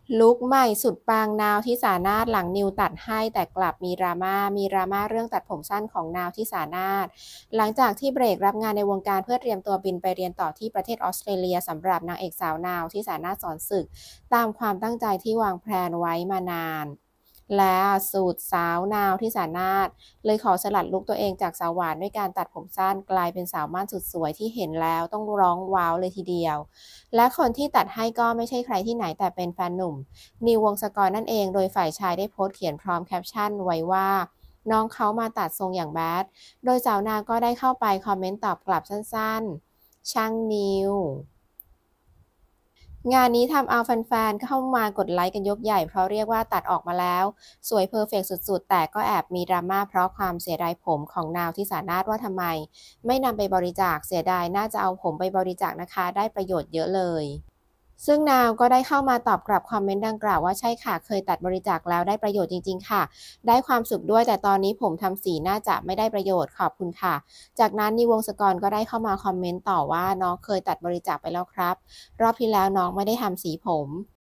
ลุคใหม่สุดปังนาวที่สานาถหลังนิวตัดให้แต่กลับมีดราม่าเรื่องตัดผมสั้นของนาวที่สานาถหลังจากที่เบรกรับงานในวงการเพื่อเตรียมตัวบินไปเรียนต่อที่ประเทศออสเตรเลียสำหรับนางเอกสาวนาวที่สานาถสอนศึกตามความตั้งใจที่วางแผนไว้มานานและสูตรสาวนาวที่สานาถเลยขอสลัดลุคตัวเองจากสาวหวานด้วยการตัดผมสั้นกลายเป็นสาวม่านสุดสวยที่เห็นแล้วต้องร้องว้าวเลยทีเดียวและคนที่ตัดให้ก็ไม่ใช่ใครที่ไหนแต่เป็นแฟนหนุ่ม นิววงศกรนั่นเองโดยฝ่ายชายได้โพสต์เขียนพร้อมแคปชั่นไว้ว่าน้องเขามาตัดทรงอย่างแบดโดยสาวนางก็ได้เข้าไปคอมเมนต์ตอบกลับสั้นๆช่างนิวงานนี้ทำเอาแฟนๆเข้ามากดไลค์กันยกใหญ่เพราะเรียกว่าตัดออกมาแล้วสวยเพอร์เฟกต์สุดๆแต่ก็แอบมีดราม่าเพราะความเสียดายผมของนาวที่สานาถว่าทำไมไม่นำไปบริจาคเสียดายน่าจะเอาผมไปบริจาคนะคะได้ประโยชน์เยอะเลย ซึ่งนาวก็ได้เข้ามาตอบกลับคอมเมนต์ดังกล่าวว่าใช่ค่ะเคยตัดบริจาคแล้วได้ประโยชน์จริงๆค่ะได้ความสุขด้วยแต่ตอนนี้ผมทำสีน่าจะไม่ได้ประโยชน์ขอบคุณค่ะจากนั้นนิววงศกรก็ได้เข้ามาคอมเมนต์ต่อว่าน้องเคยตัดบริจาคไปแล้วครับรอบที่แล้วน้องไม่ได้ทำสีผม